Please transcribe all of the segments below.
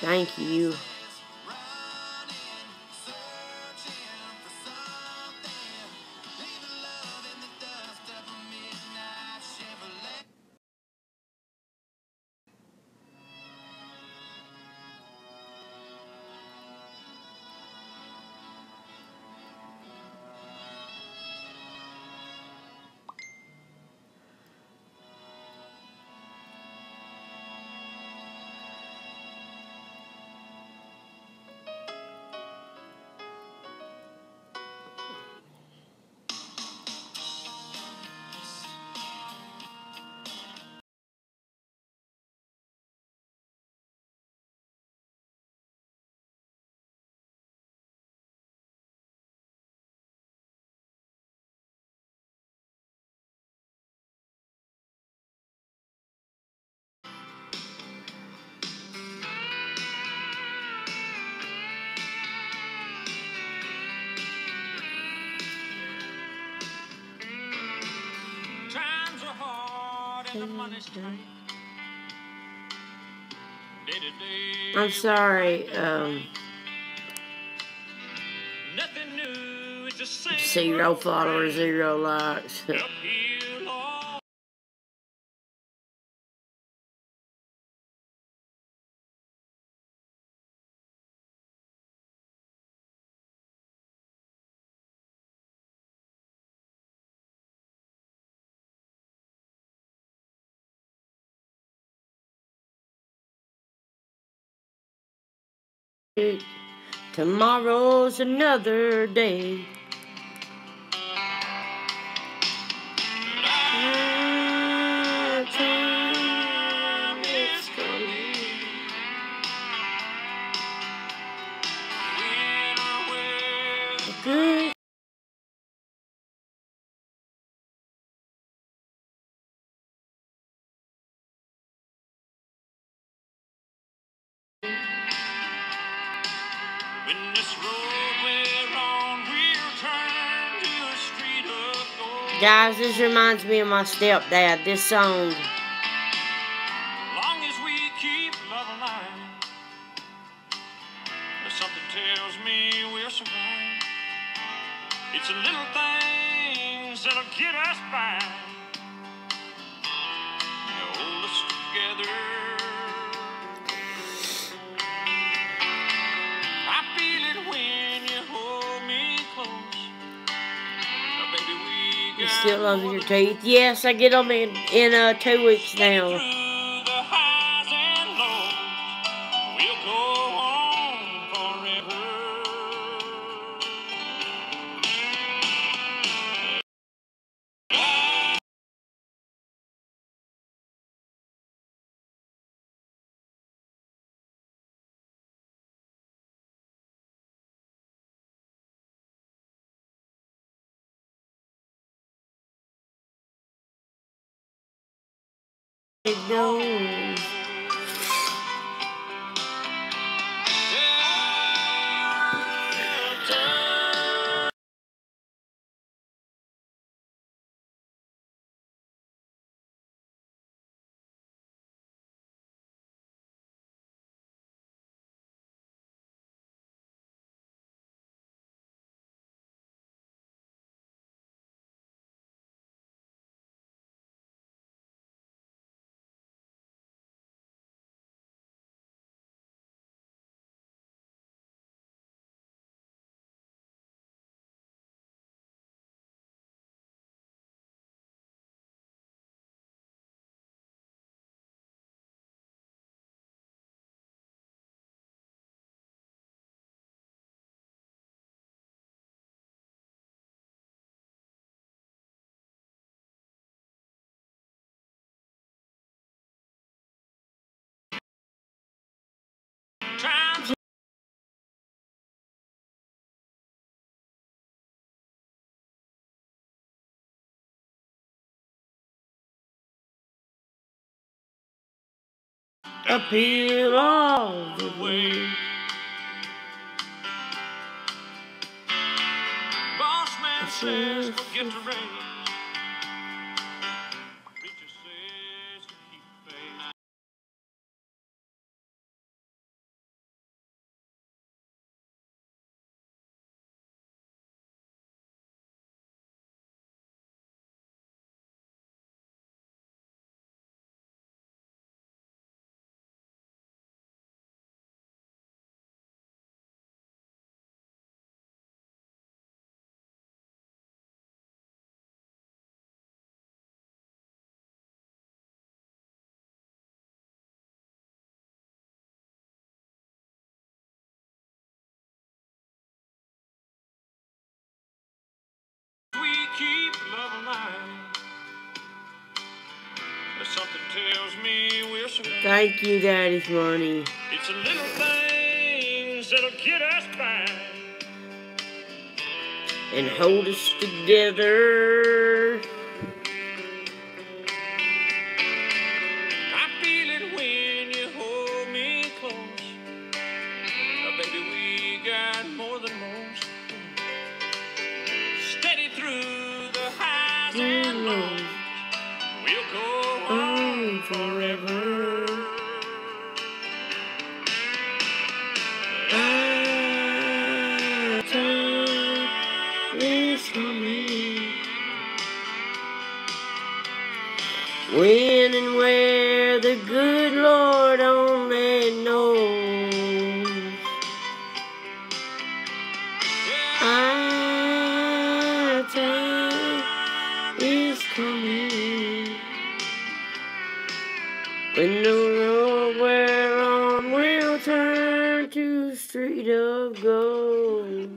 Thank you. I'm sorry, 0 followers, 0 likes. Tomorrow's another day. Good. When this road we're on will turn to a street of gold. Guys, this reminds me of my stepdad, this song. Long as we keep love alive, something tells me we'll survive. It's the little things that'll get us by. They hold us together. You still love your teeth? Yes, I get them in 2 weeks now. It goes. Appeal all the way. Boss man says forget to raise. mind. Something tells me we're surrounded. Thank you, Daddy's money. It's the little things that'll get us by and hold us together. I feel it when you hold me close. Baby, we got more than most. Steady through the highs and lows. We'll go on forever. Our time is coming. When and where the good Lord only knows. Our time is coming. When the road we're on will turn to a street of gold.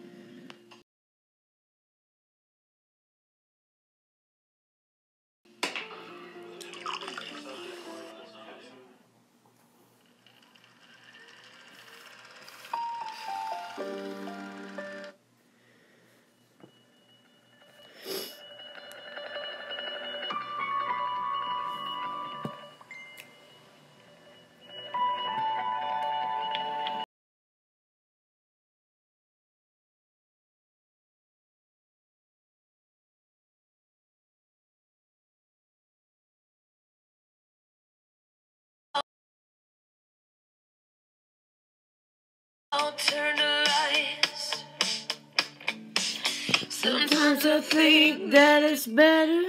I'll turn the lights. Sometimes I think that it's better.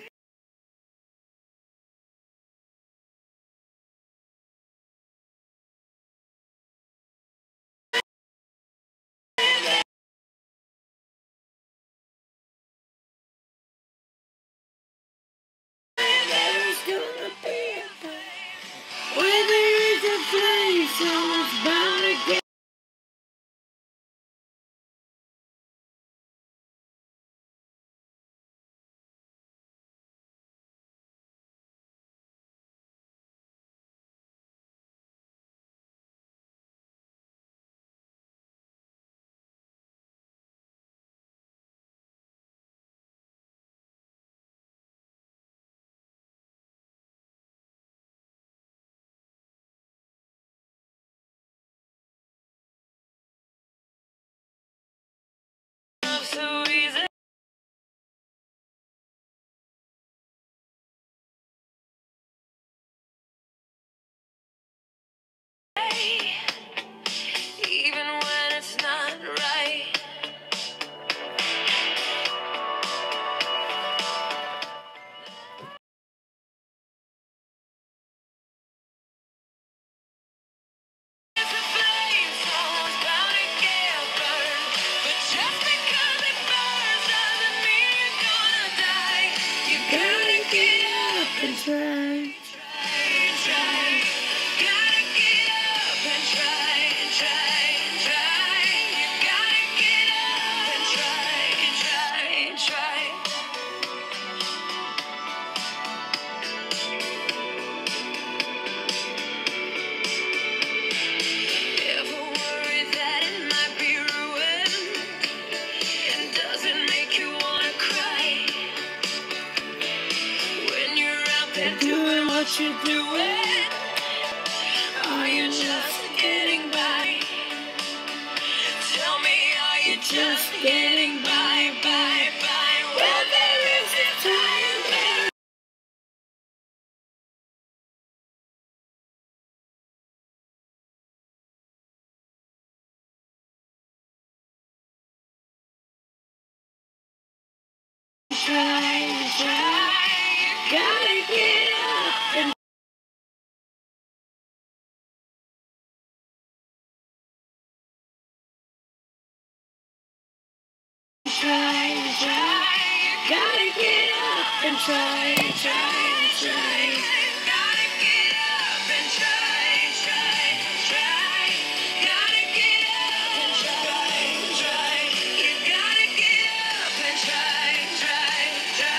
There's gonna be a day where there is a place someone's bound to get. So easy. Even when it's not right. It's a flame, someone's bound to get burned. But just because it burns doesn't mean you're gonna die. You gotta get up and try. Try. Gotta get up and try. You gotta get up and try. Ever worry that it might be ruined? And does it make you wanna cry? When you're out there doing what you're doing, are you just getting by? Tell me, are you just getting by? Well, there is a time there. Try. Gotta get up and try. Gotta get up and try. Gotta get up and try. Gotta get up and try. You gotta get up and try.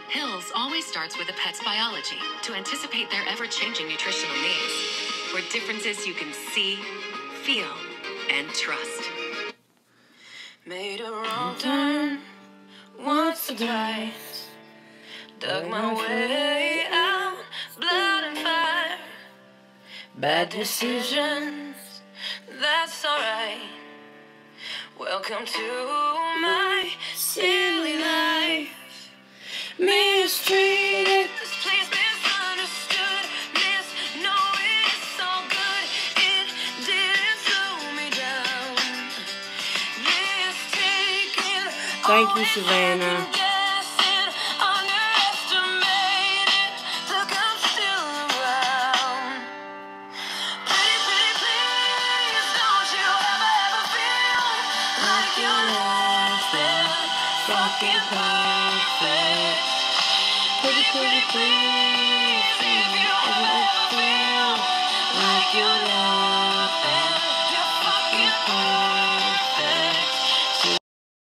Hills always starts with a pet's biology to anticipate their ever-changing nutritional needs. Where differences you can see, feel, and trust. Made a wrong turn once or twice. Dug my way out, blood and fire. Bad decisions, that's alright. Welcome to my silly life. Mistreated, this place misunderstood. Knowing it's all good, it didn't slow me down. Mistaken, thank you, Savannah. Fucking perfect. Pretty please, if you ever feel like you're loving, you're fucking perfect.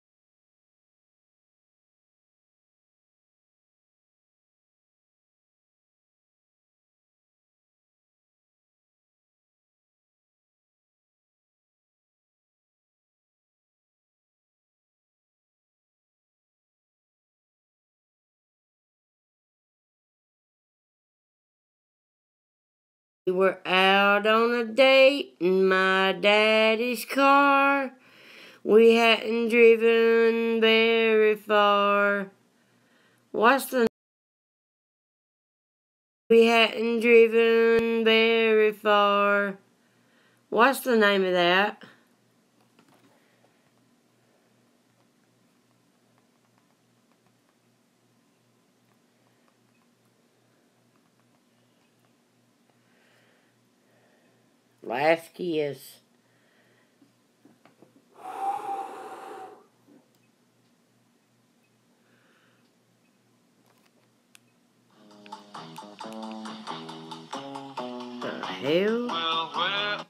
We were out on a date in my daddy's car. We hadn't driven very far. We hadn't driven very far. What's the name of that? Last Kiss. The hell?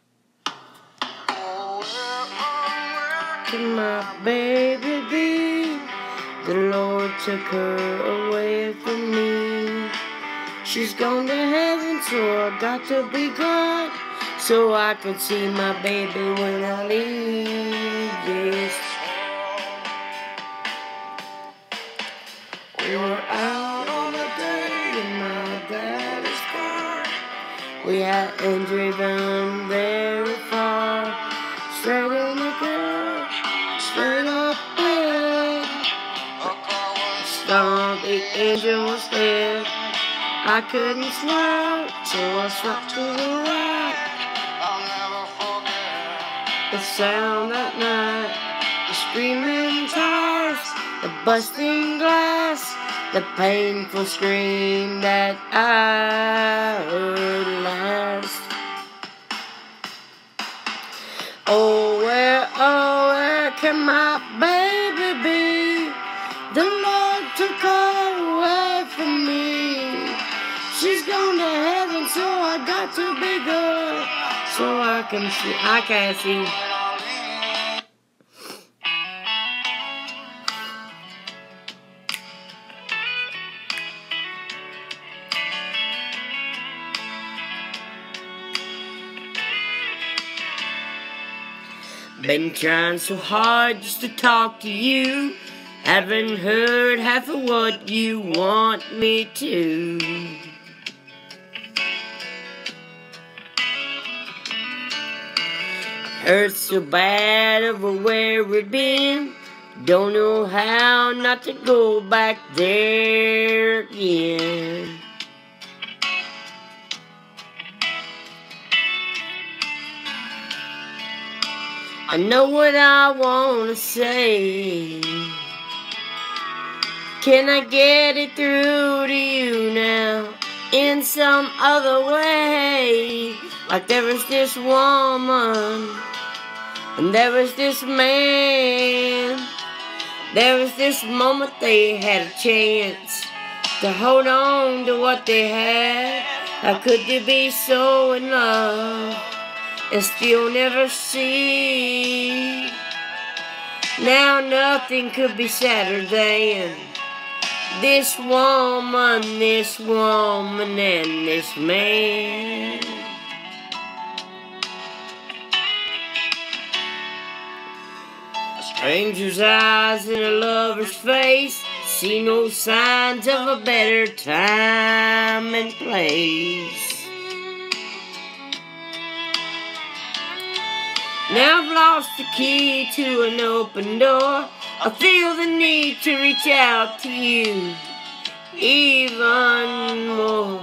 Can my baby be? The Lord took her away from me. She's gone to heaven, so I got to be glad, so I can see my baby when I leave this. We were out on a date in my daddy's car. We hadn't driven very far. Straight in the girl, straight up ahead. Stomp, the engine was dead. I couldn't slow, so I swept to the right. I'll never forget the sound that night, the screaming tires, the busting glass, the painful scream that I heard last. Oh, where can my baby be? The Lord took her away from me. She's gone to heaven, so I got to be good, so I can see. I can't see. Been trying so hard just to talk to you. Haven't heard half of what you want me to. Hurt so bad over where we've been. Don't know how not to go back there again. I know what I want to say. Can I get it through to you now in some other way? Like there was this woman and there was this man. There was this moment they had a chance to hold on to what they had. How could they be so in love and still never see? Now nothing could be sadder than this woman, and this man. A stranger's eyes and a lover's face see no signs of a better time and place. Now I've lost the key to an open door. I feel the need to reach out to you even more.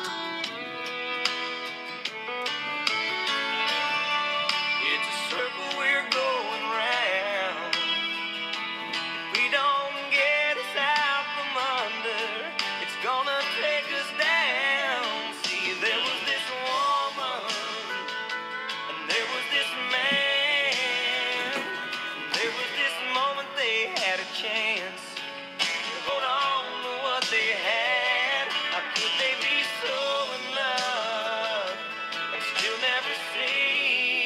It's a circle we're going round. If we don't get us out from under, it's gonna take us down. See, there was this woman, and there was this man. There was this moment they had a chance to hold on to what they had. How could they be so in love and still never see?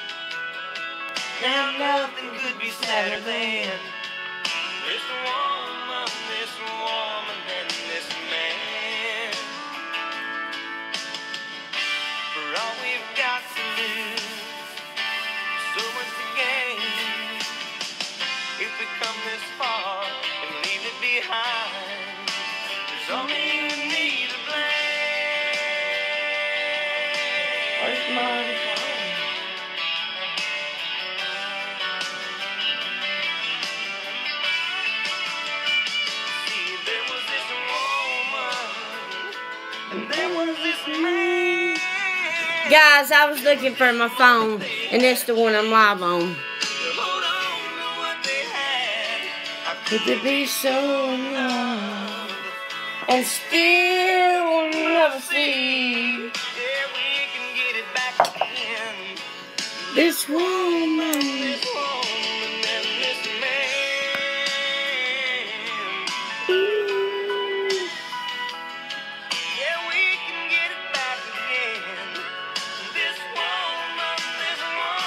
Now nothing could be sadder than this woman, and this man. For all we've got to lose, so much to gain. If we come this far and leave it behind, there's only you and me to blame. Where's my See, there was this woman, and there was this man. Guys, I was looking for my phone, and it's the one I'm live on. Hold on to what they had. How Could they be so in love and still never see Yeah, we can get it back again. this woman? This woman and this man. Yeah, we can get it back again. This woman and this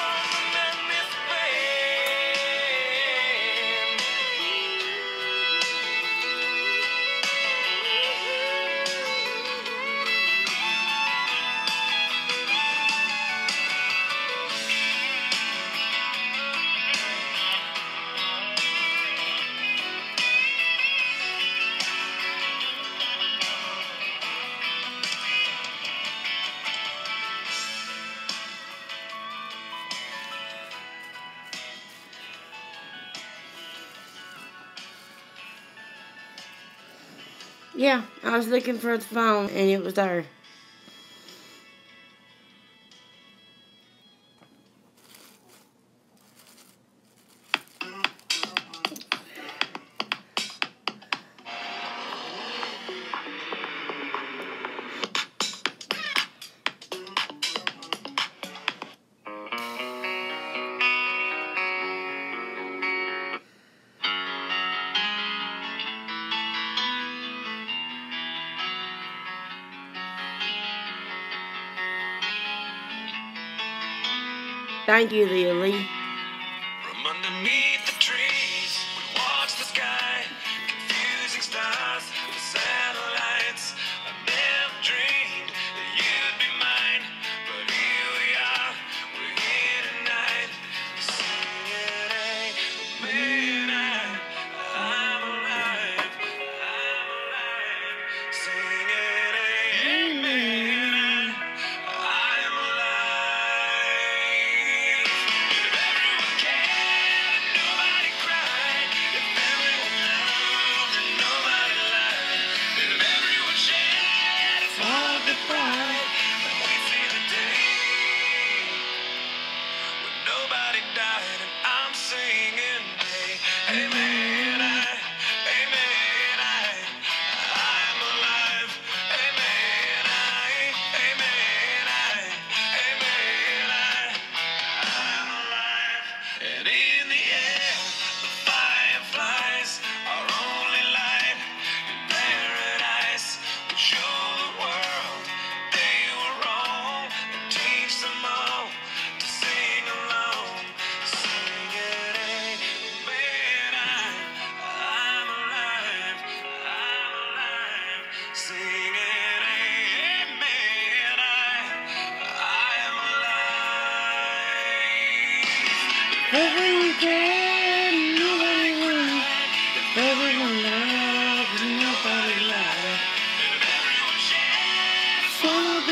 Yeah, I was looking for the phone, and it was there. Thank you, Leah Lee. From underneath the trees, we watch the sky, confusing stars with satellites. I never dreamed that you'd be mine, but here we are, we're here tonight, singing amen. I'm alive, singing amen. I'm alive.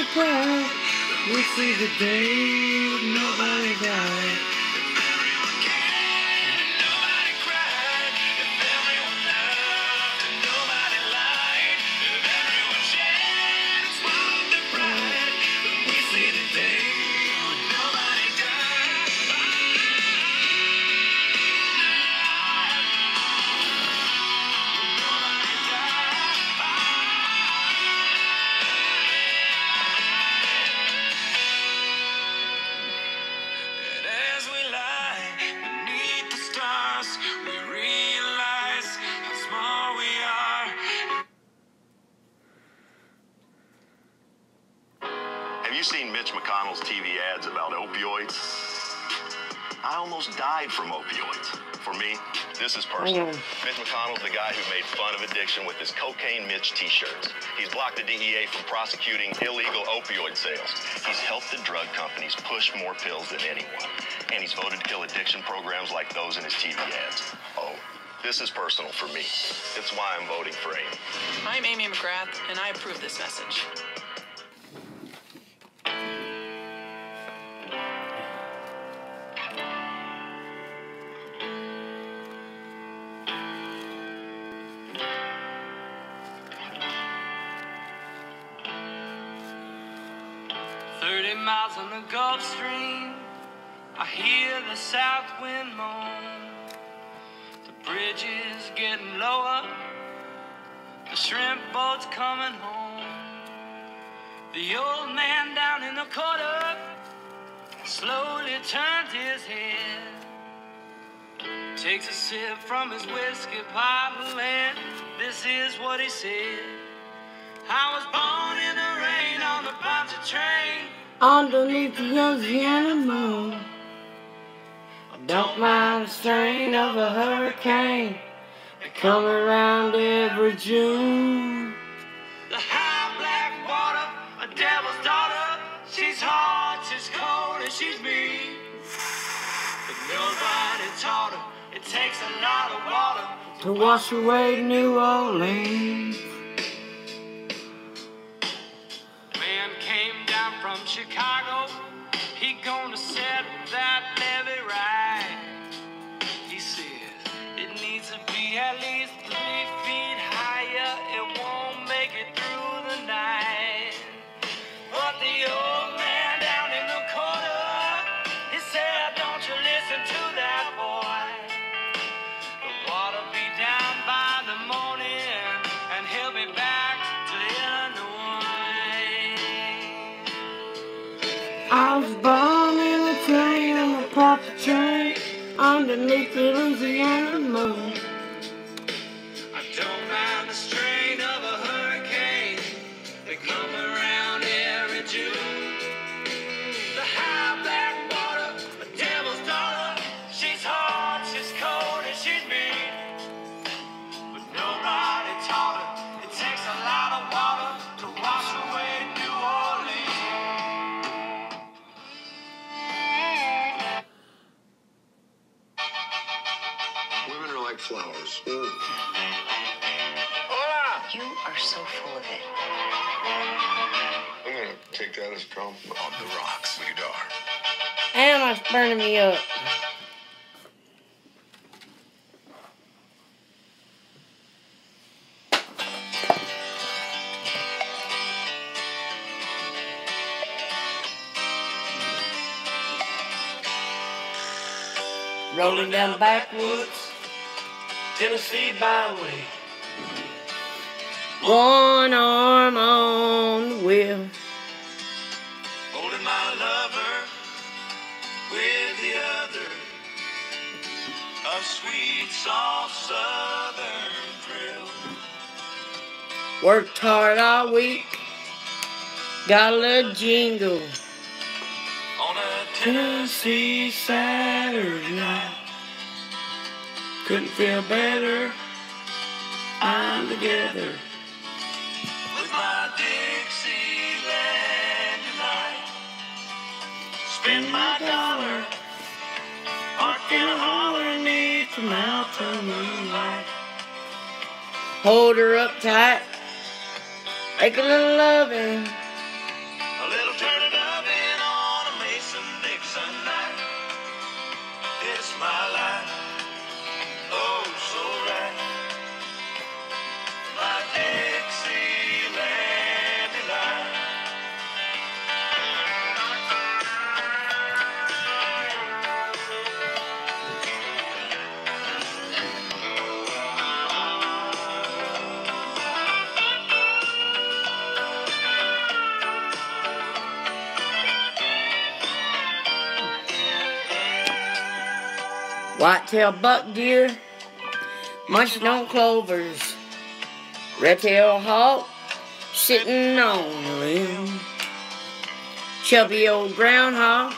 pride. We see the day when nobody died. Everyone cared and nobody cried. If everyone loved and nobody lied. If everyone shared and swallowed their pride. We see the day when nobody died. Nobody And as we lie beneath the stars, we realize how small we are. Have you seen Mitch McConnell's TV ads about opioids? I almost died from opioids. For me, this is personal. Mitch McConnell's the guy who made fun of addiction with his Cocaine Mitch t-shirts. He's blocked the DEA from prosecuting illegal opioid sales. He's helped the drug companies push more pills than anyone. And he's voted to kill addiction programs like those in his TV ads. Oh, this is personal for me. It's why I'm voting for Amy. I'm Amy McGrath, and I approve this message. Miles on the Gulf Stream, I hear the south wind moan. The bridge is getting lower, the shrimp boat's coming home. The old man down in the corner slowly turns his head, takes a sip from his whiskey bottle, and this is what he said. I was born in the rain on the Ponce train, underneath the Louisiana moon. I don't mind the strain of a hurricane that come around every June. the high black water, a devil's daughter. She's hard, she's cold, and she's mean. But nobody taught her it takes a lot of water To wash away New Orleans. Man came down from Chicago, he gonna set that levee right. He says it needs to be at least 3 feet higher, it won't make it through the night. But the old man down in the corner, he said, don't you listen to that boy. The water be down by the morning, and he'll be back to Illinois. I was born in a train on the Ponce train, underneath the Louisiana moon. I don't mind the strain of a hurricane that come around every June. The high black water, a devil's daughter. She's hard, she's cold, and she's mean. But nobody taught her it takes a lot of water to wash away New Orleans. Women are like flowers. Hola! You are so full of it. I'm gonna take that as a compliment. On the rocks, we are. And it's burning me up. Rolling down the backwoods, Tennessee byway. one arm on the wheel. Holding my lover with the other. A sweet, soft southern thrill. Worked hard all week, got a little jingle. On a Tennessee Saturday night. Couldn't feel better, I'm together. With my Dixieland delight. Spend my dollar. Park in a holler neath the mountain moonlight. Hold her up tight, make a little loving. A white-tailed buck deer, munching on clovers, red-tailed hawk sitting on a limb, chubby old groundhog.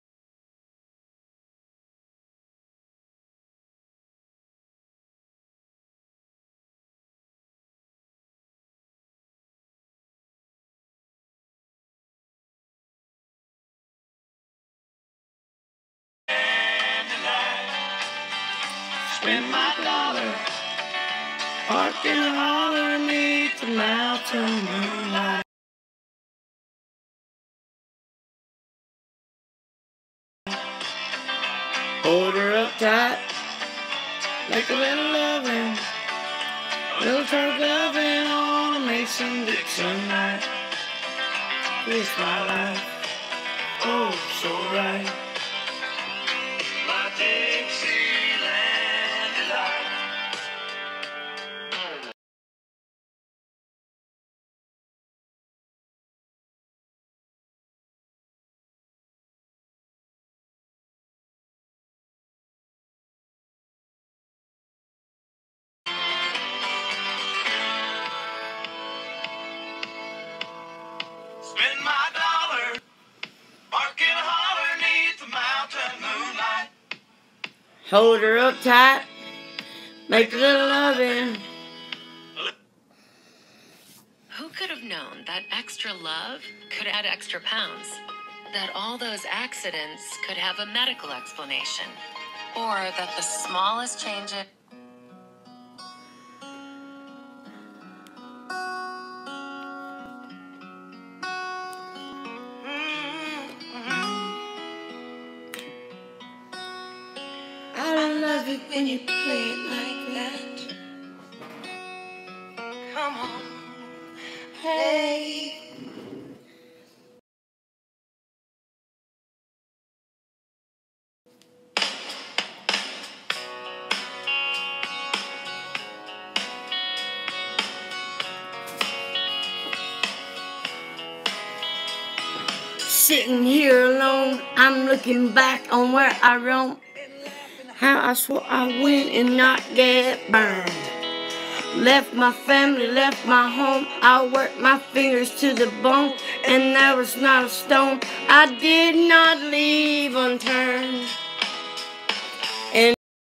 Spend my dollar, parked in a holler beneath the mountain moonlight. Hold her up tight, make a little loving, little turtle loving on a Mason-Dixon night. It's my life, oh so right. My Dixieland delight. Spend my dollar, park in a holler 'neath the mountain moonlight. Hold her up tight, make a little loving. Who could have known that extra love could add extra pounds? That all those accidents could have a medical explanation? Or that the smallest change in... I love it when you play it like that. Come on, hey. Sitting here alone, I'm looking back on where I roamed. How I swore I went and not get burned. Left my family, left my home. I worked my fingers to the bone, and there was not a stone I did not leave unturned. And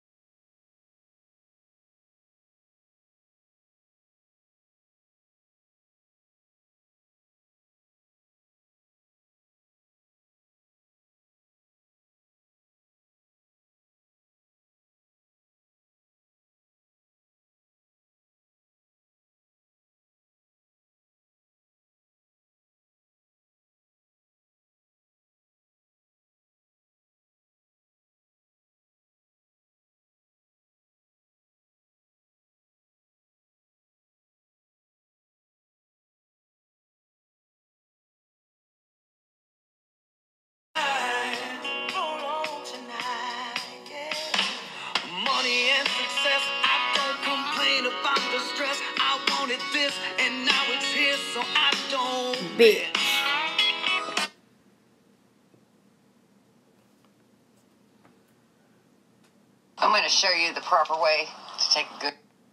Money and success, I don't complain about the stress. I wanted this, and now it's here, so I don't bitch. I'm going to show you the proper way to take a good...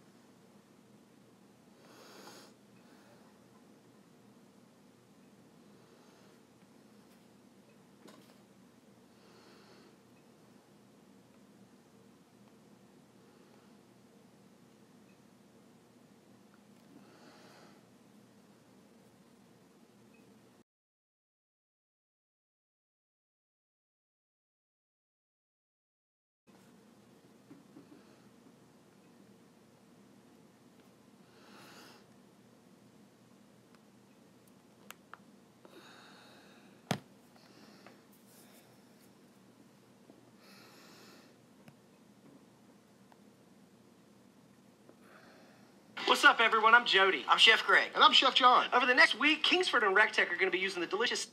What's up, everyone? I'm Jody. I'm Chef Greg. And I'm Chef John. Over the next week, Kingsford and RecTech are going to be using the delicious...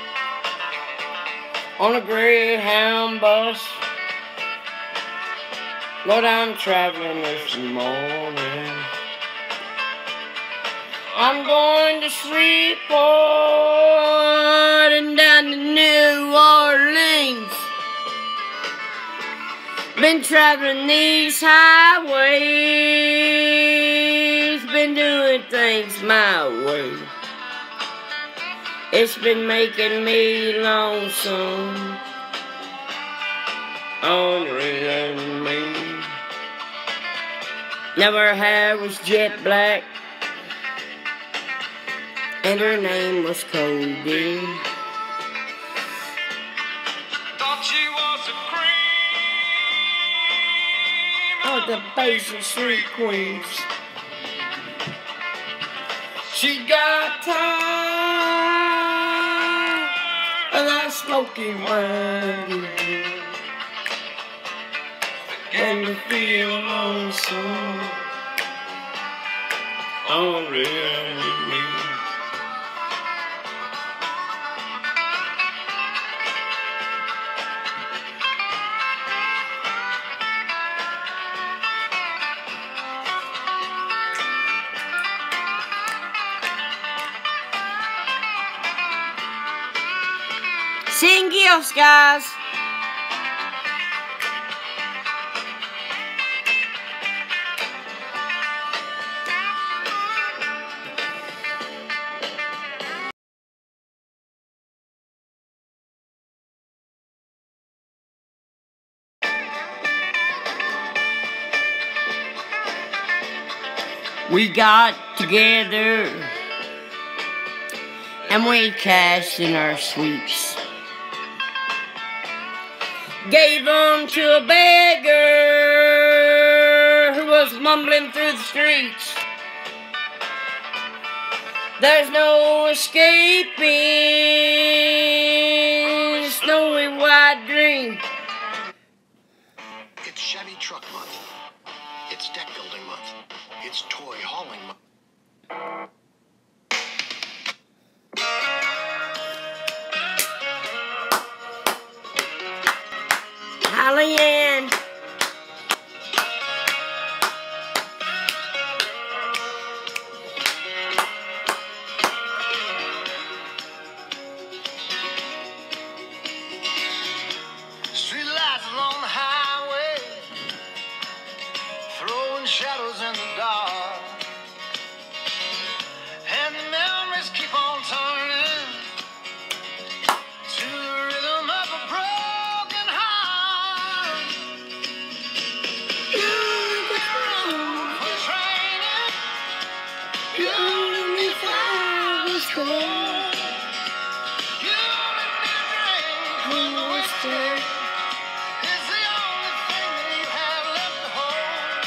On a Greyhound bus, Lord, I'm traveling this morning. I'm going to Shreveport and down to New Orleans. Been traveling these highways, been doing things my way. It's been making me lonesome, ornery and mean. Now her hair was jet black, and her name was Cody. Thought she was a cream. Oh, the Basin Street Queens. She got tired of that smoky wine and to feel lonesome, ornery and mean. Sing gifts, guys. We got together and we cashed in our sweeps. Gave them to a beggar who was mumbling through the streets. There's no escaping snowy white dream. It's Chevy Truck Month. It's Deck Building Month. It's Toy Hauling Month. Holly Ann. Street lights along the highway, throwing shadows in the dark. And the memories keep on turning to the rhythm of a broken heart. We're training, you and me flowers cold. You make me drink when the whiskey is the only thing that you have left to hold.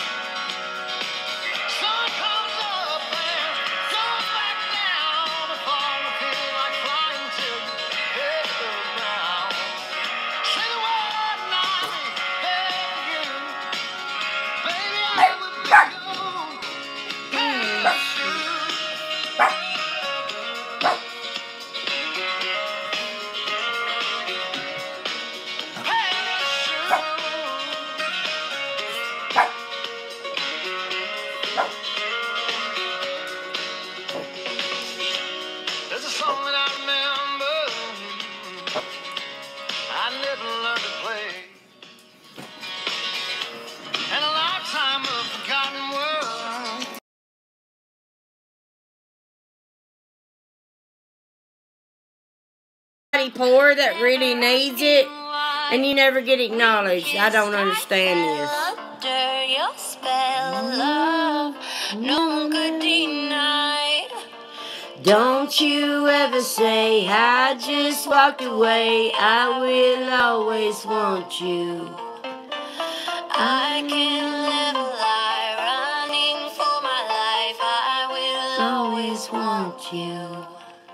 Sun comes up and goes back down before we feel like flying till you hit the ground. Say the word and I'll be there for you. Baby, I would be good. There's a song that I remember I never learned to play, and a lifetime of forgotten words. Poor that really needs it, and you never get acknowledged. I don't understand this. Under your spell of love, no one could deny. Don't you ever say I just walked away. I will always want you. I can live a lie, running for my life. I will Always want you.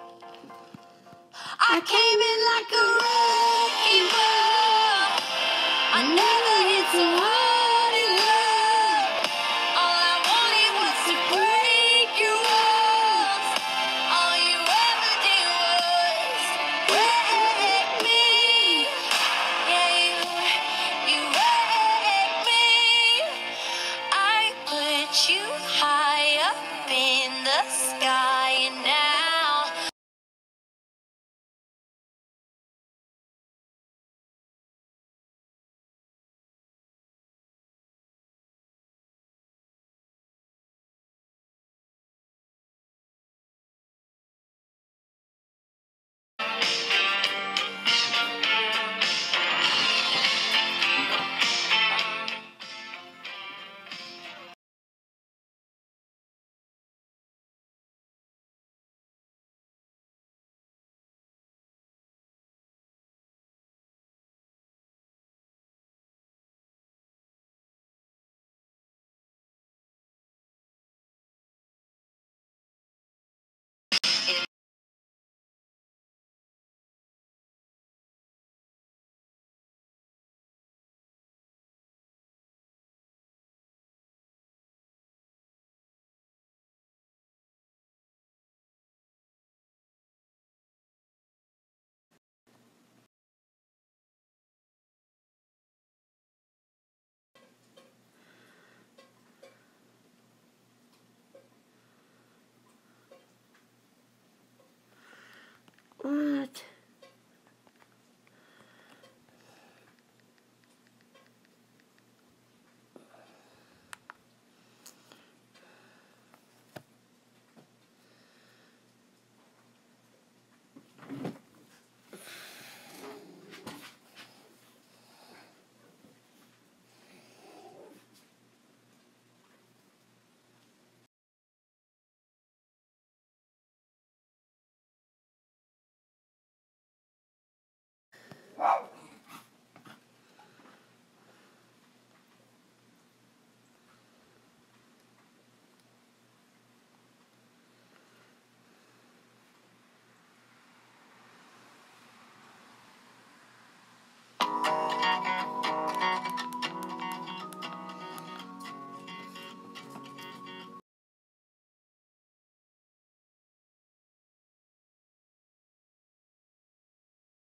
I came in like a wrecking ball. I never hit so hard in love. All I wanted was to break your walls. All you ever did was wreck me. Yeah, you wrecked me.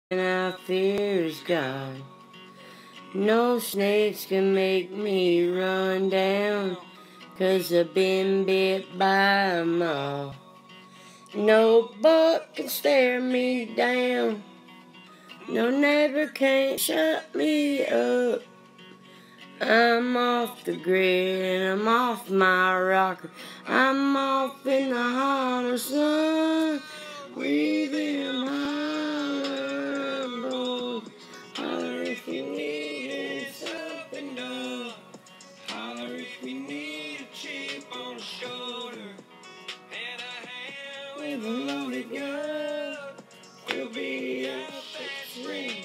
I fear is gone. No snakes can make me run down, 'cause I've been bit by a moth. No buck can stare me down. No neighbor can't shut me up. I'm off the grid and I'm off my rocker. I'm off in the hot sun. Breathing holler, boy. Holler if you need something done. Holler if you need a chip on the shoulder. And a hand with a loaded gun. We'll be up at ring.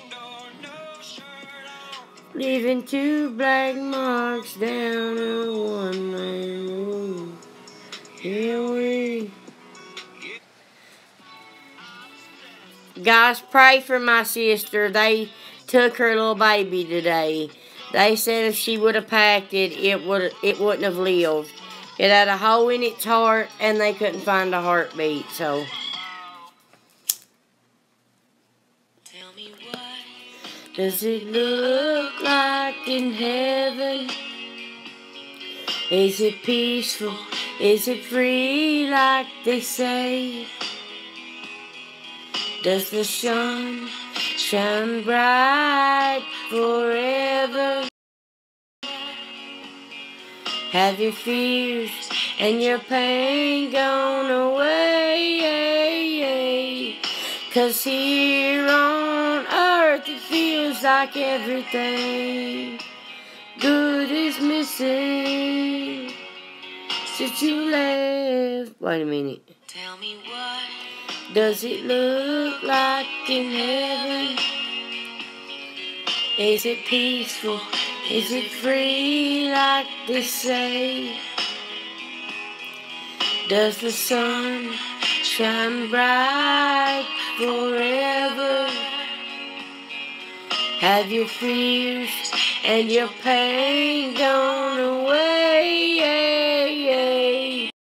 Leaving 2 black marks down a one-lane road. Here we. Guys, pray for my sister. They took her little baby today. They said if she would have packed it, it wouldn't have lived. It had a hole in its heart, and they couldn't find a heartbeat. So. Tell me what Does it look like in heaven? Is it peaceful? Is it free like they say? Does the sun shine bright forever? Have your fears and your pain gone away? 'Cause here on earth it feels like everything good is missing since you left. Wait a minute. Tell me what Does it look like in heaven? Is it peaceful? Is it free like they say? Does the sun shine bright forever? Have your fears and your pain gone away?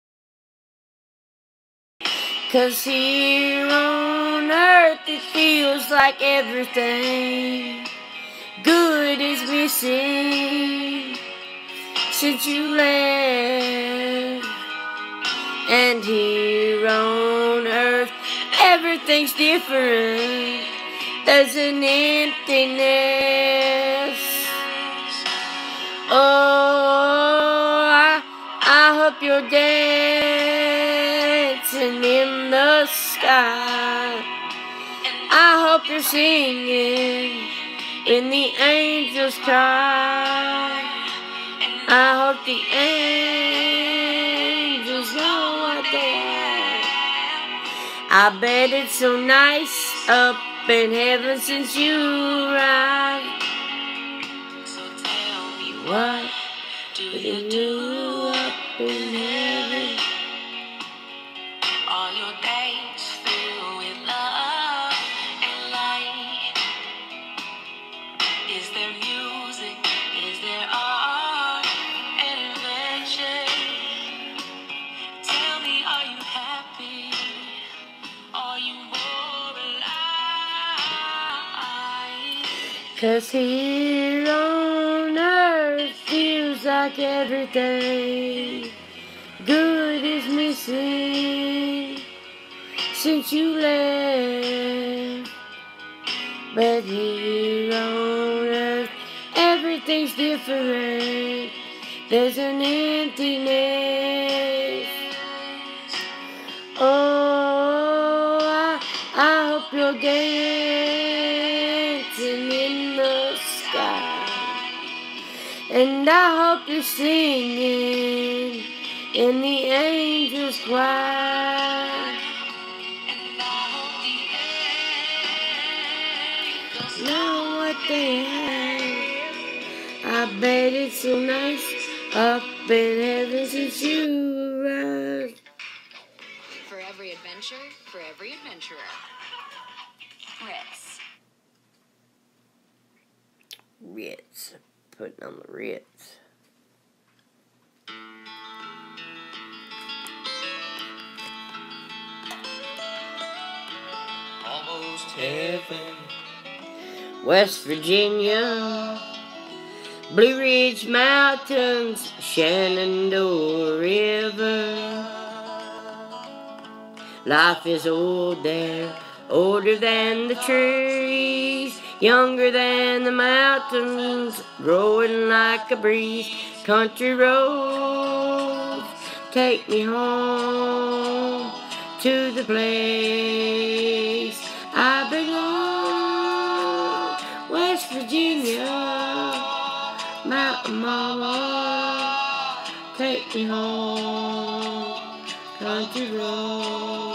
'Cause here on earth it feels like everything good is missing since you left. And here on earth everything's different. There's an emptiness. Oh, I hope you're dancing in the sky. I hope you're singing when the angels cry. I hope the angels know what they have. I bet it's so nice up in heaven since you arrived. So tell me What do do you you do do up in heaven? all your days filled with love and light? Is there music? Is there art and invention? Tell me, are you happy? Are you more alive? 'Cause here on earth feels like everything good is missing since you left. But here on earth everything's different. There's an emptiness. Oh, I hope you're dancing in the sky. And I hope you're singing in the angels' choir. And I hope the angels Know what they have. I bet it's so nice up in heaven since you arrived. For every adventure, for every adventurer. Ritz. Ritz. Putting on the Ritz. Almost heaven, West Virginia, Blue Ridge Mountains, Shenandoah River. Life is old there, older than the trees, younger than the mountains, growing like a breeze. Country roads take me home to the place I belong. West Virginia, Mountain Mama, take me home, country road.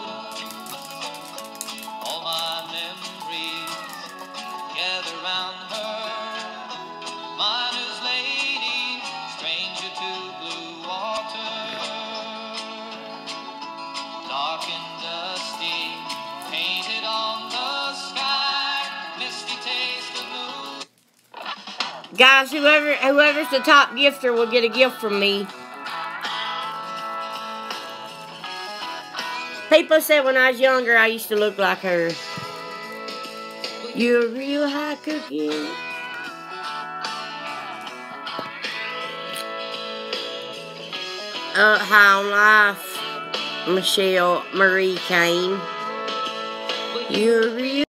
All my memories gather round her, miner's lady, stranger to blue water, dark and dusty, painted on the sky, misty taste of moon. Guys, whoever's the top gifter will get a gift from me. People said when I was younger I used to look like her. You're a real high cookie. High on Life, Michelle Marie Kane. You're a real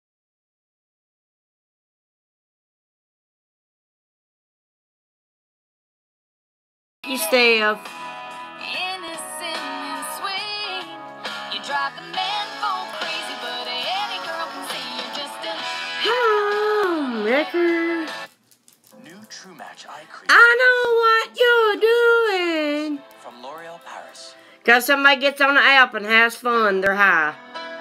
Steph. Innocent and sweet. You drive the men folk crazy, but any girl can see you're just a Homewrecker. New True Match Eye Cream I know what you're doing. from L'Oreal Paris. Cause somebody gets on the app and has fun, they're high.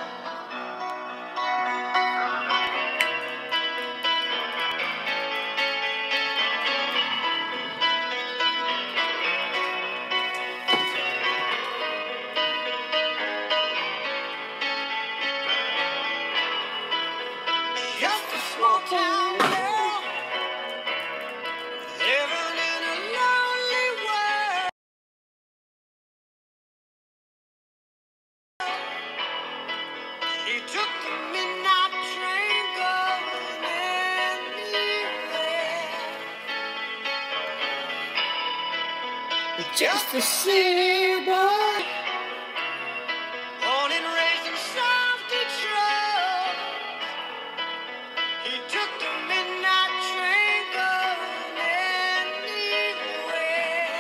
Just a small town girl, living in a lonely world. She took the midnight train going anywhere. Just a city boy, born and raised in South Detroit. He took the midnight train going anywhere.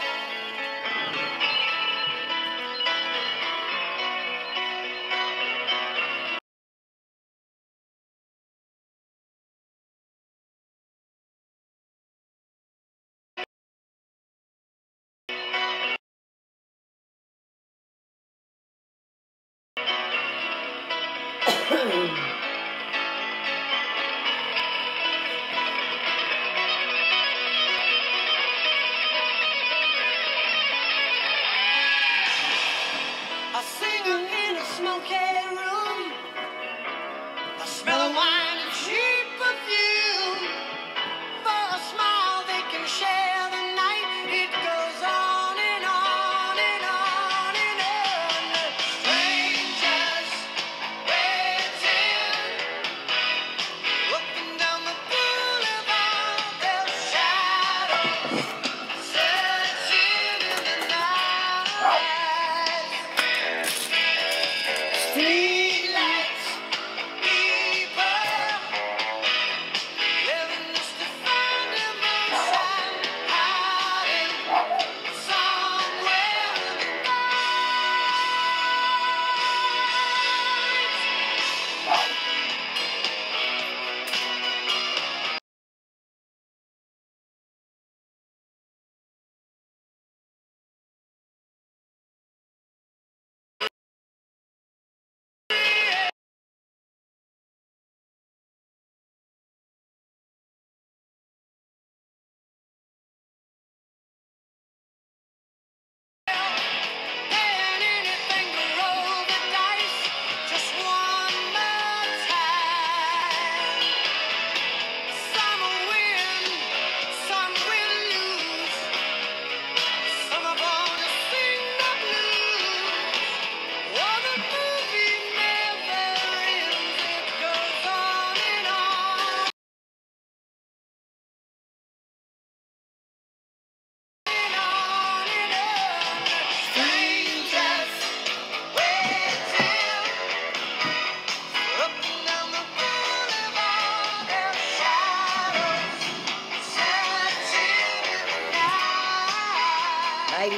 A singer in a smoky room, the smell of wine and cheap perfume. For a smile they can share the night. It goes on and on and on and on. Strangers waiting, up and down the boulevard, their shadows searching in the night.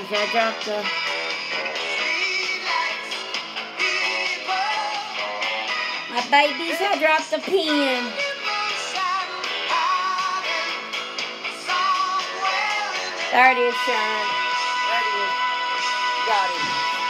I dropped the... My babies, I dropped the pen. There it is, Sean. There it is. Got it.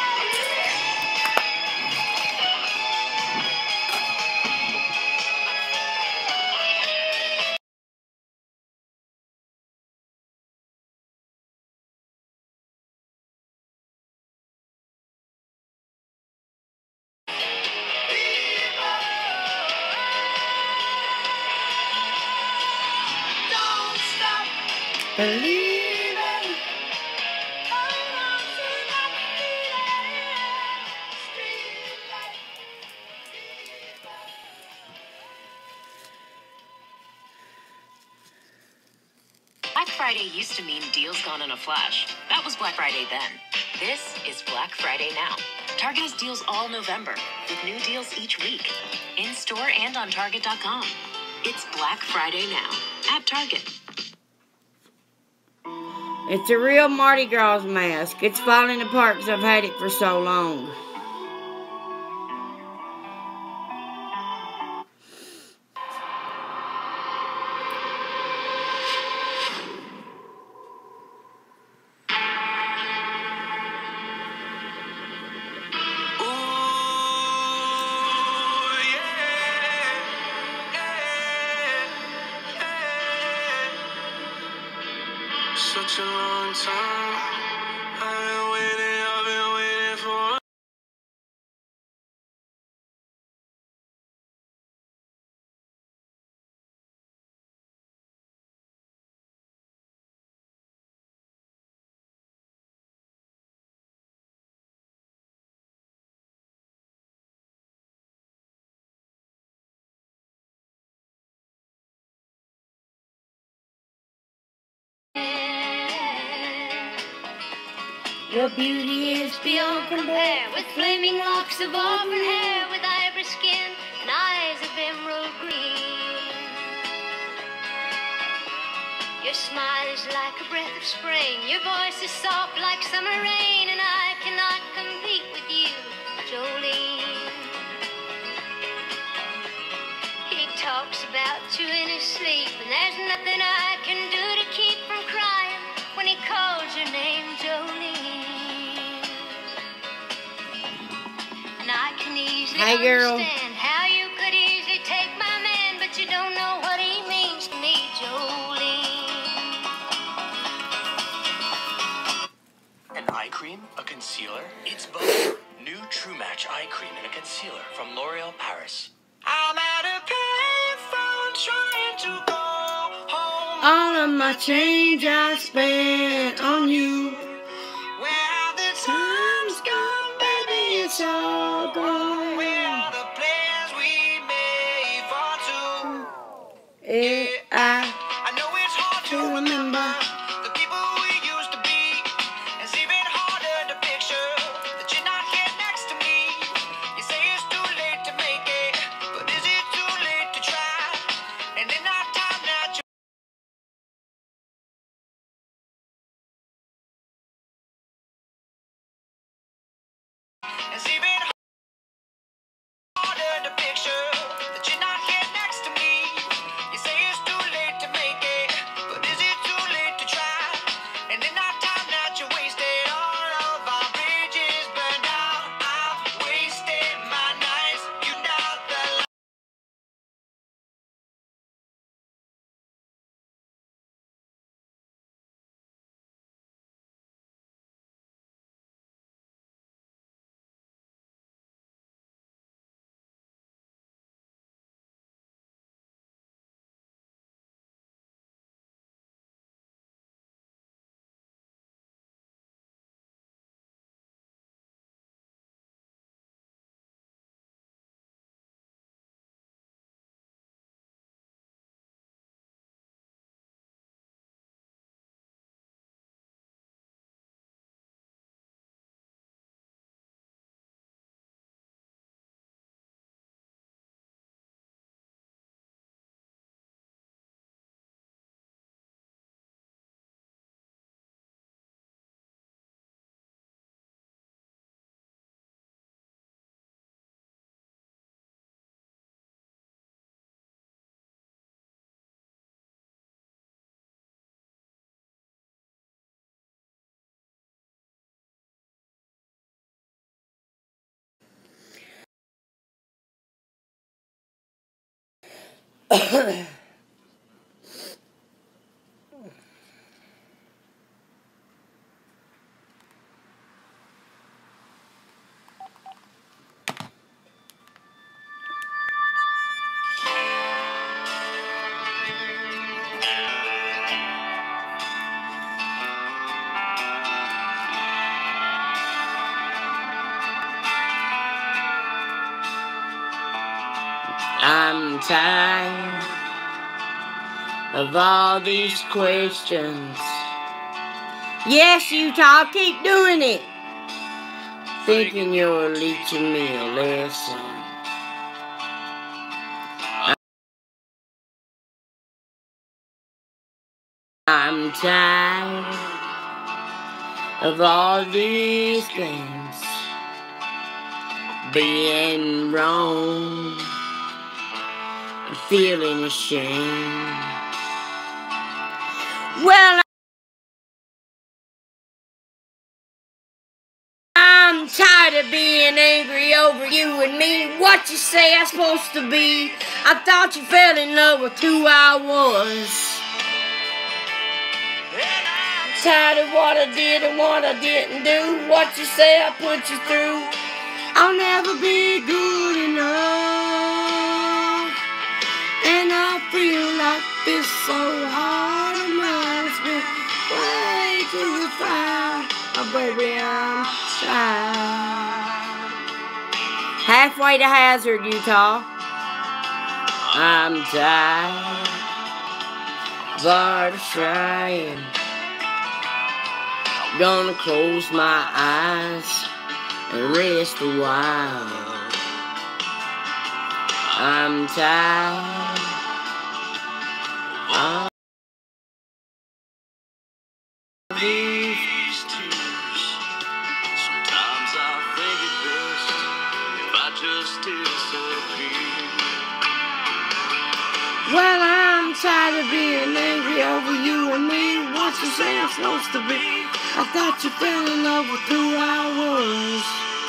Believing. Black Friday used to mean deals gone in a flash. That was Black Friday then. This is Black Friday now. Target has deals all November, with new deals each week, in store and on Target.com. It's Black Friday now at Target. It's a real Mardi Gras mask. It's falling apart because I've had it for so long. Such a long time. I've been waiting for. Your beauty is beyond compare. With flaming locks of auburn hair, with ivory skin and eyes of emerald green. Your smile is like a breath of spring. Your voice is soft like summer rain, and I cannot compete with you, Jolene. He talks about you in his sleep, and there's nothing I can do to keep from crying when he calls your name, Jolene. And I can easily Hey, girl. understand how you could easily take my man, but you don't know what he means to me, Jolene. An eye cream? A concealer? It's both. New True Match eye cream and a concealer from L'Oreal Paris. I'm at a payphone trying to go home. All of my change I spent on you. Where have the Time's gone, baby, it's all gone. Where are the plans we made for two? I I know it's hard to remember the people we used to be. It's even harder to picture that you're not here next to me. You say it's too late to make it, but is it too late to try? And in our time now. I'm tired of all these questions. Yes, Utah, keep doing it. Thinking you're teaching me a lesson. I'm tired of all these things being wrong. I'm feeling ashamed. Well, I'm tired of being angry over you and me. What you say I'm supposed to be? I thought you fell in love with who I was. Tired of what I did and what I didn't do. What you say I put you through. I'll never be good enough. And I feel like this so hard. And mine's been way to the fire. Oh, baby, I'm tired. Halfway to Hazard, Utah. I'm tired of all the trying. Gonna close my eyes and rest a while. I'm tired of these tears. Sometimes I think it best if I just disappear. Well, I'm tired of being angry over you and me. What you say I'm supposed to be? I thought you fell in love with who I was.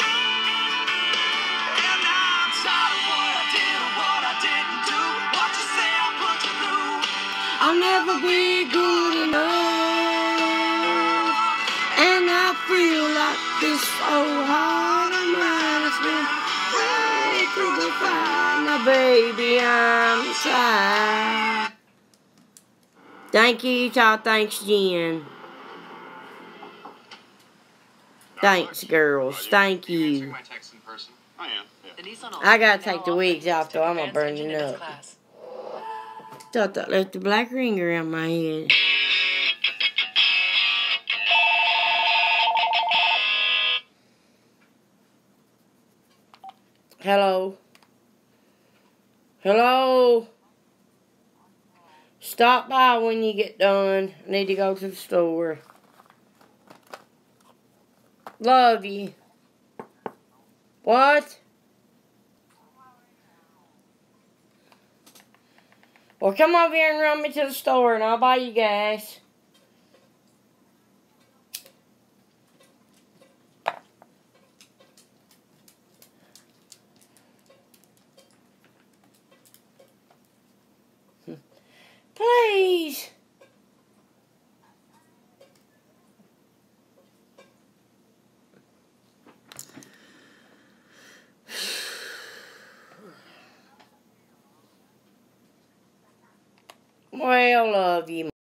And I'm tired of what I did and what I didn't do. What you say I put you through. I'll never be good enough. And I feel like this so hard. And mine has been way through the fire. Now, baby, I'm tired. Thank you, Utah. Thanks, Jen. Thanks, girls. Thank you. My text in person. I am. Yeah. I gotta take the wigs off, though. I'm gonna burn it up. Thought that left the black ring around my head. Hello? Hello? Stop by when you get done. I need to go to the store. Love you. What? Well, come over here and run me to the store and I'll buy you gas. Please. Well, love you.